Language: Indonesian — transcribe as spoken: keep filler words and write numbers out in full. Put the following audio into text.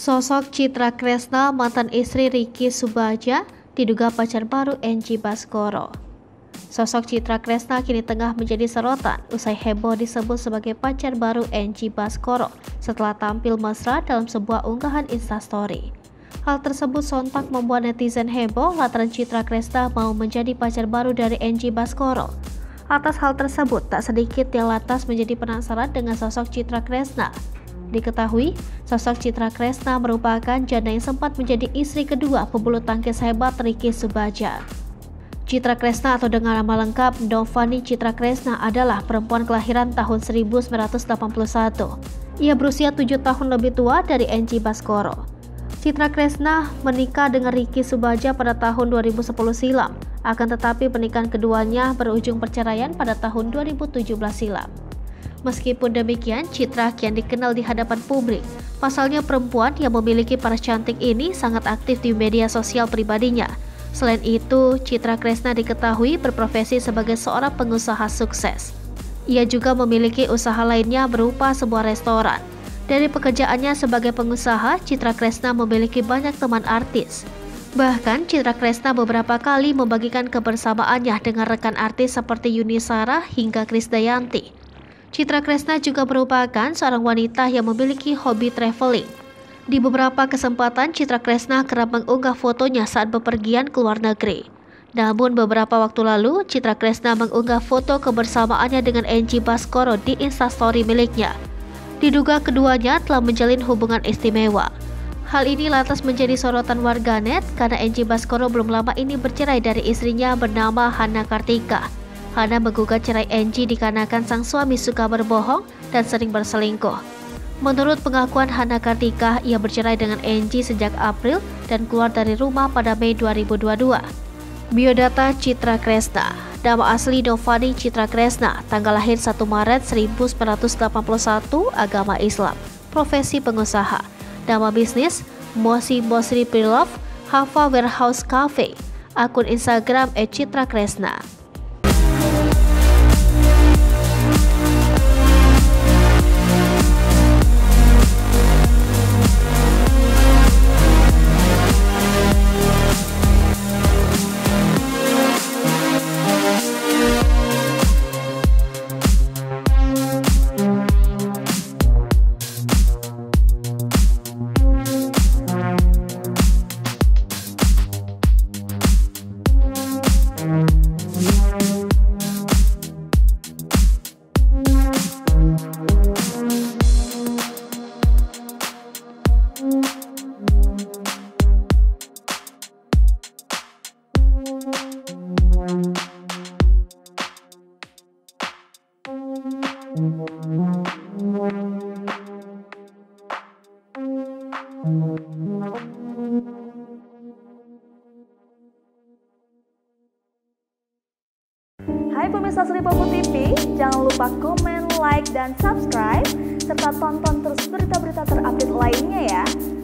Sosok Citra Kresna, mantan istri Ricky Subagja, diduga pacar baru Angie Baskoro. Sosok Citra Kresna kini tengah menjadi sorotan usai heboh disebut sebagai pacar baru Angie Baskoro setelah tampil mesra dalam sebuah unggahan Instastory. Hal tersebut sontak membuat netizen heboh lantaran Citra Kresna mau menjadi pacar baru dari Angie Baskoro. Atas hal tersebut, tak sedikit yang lantas menjadi penasaran dengan sosok Citra Kresna. Diketahui, sosok Citra Kresna merupakan janda yang sempat menjadi istri kedua pebulu tangkis hebat Ricky Subagja. Citra Kresna atau dengan nama lengkap Novani Citra Kresna adalah perempuan kelahiran tahun seribu sembilan ratus delapan puluh satu. Ia berusia tujuh tahun lebih tua dari Angie Baskoro. Citra Kresna menikah dengan Ricky Subagja pada tahun dua ribu sepuluh silam, akan tetapi pernikahan keduanya berujung perceraian pada tahun dua ribu tujuh belas silam. Meskipun demikian, Citra kian dikenal di hadapan publik. Pasalnya perempuan yang memiliki paras cantik ini sangat aktif di media sosial pribadinya. Selain itu, Citra Kresna diketahui berprofesi sebagai seorang pengusaha sukses. Ia juga memiliki usaha lainnya berupa sebuah restoran. Dari pekerjaannya sebagai pengusaha, Citra Kresna memiliki banyak teman artis. Bahkan, Citra Kresna beberapa kali membagikan kebersamaannya dengan rekan artis seperti Yuni Shara hingga Krisdayanti. Citra Kresna juga merupakan seorang wanita yang memiliki hobi traveling. Di beberapa kesempatan, Citra Kresna kerap mengunggah fotonya saat bepergian ke luar negeri. Namun beberapa waktu lalu, Citra Kresna mengunggah foto kebersamaannya dengan Angie Baskoro di Instastory miliknya. Diduga keduanya telah menjalin hubungan istimewa. Hal ini lantas menjadi sorotan warganet karena Angie Baskoro belum lama ini bercerai dari istrinya bernama Hana Kartika. Hana menggugat cerai Angie dikarenakan sang suami suka berbohong dan sering berselingkuh. Menurut pengakuan Hana Kartika, ia bercerai dengan Angie sejak April dan keluar dari rumah pada Mei dua ribu dua puluh dua. Biodata Citra Kresna. Nama asli Novani Citra Kresna, tanggal lahir satu Maret seribu sembilan ratus delapan puluh satu, agama Islam, profesi pengusaha. Nama bisnis Mosi Mosri Prilove, Hava Warehouse Cafe, akun Instagram et citra kresna. Hai pemirsa Sri Popo T V, jangan lupa komen, like, dan subscribe, serta tonton terus berita-berita terupdate lainnya ya.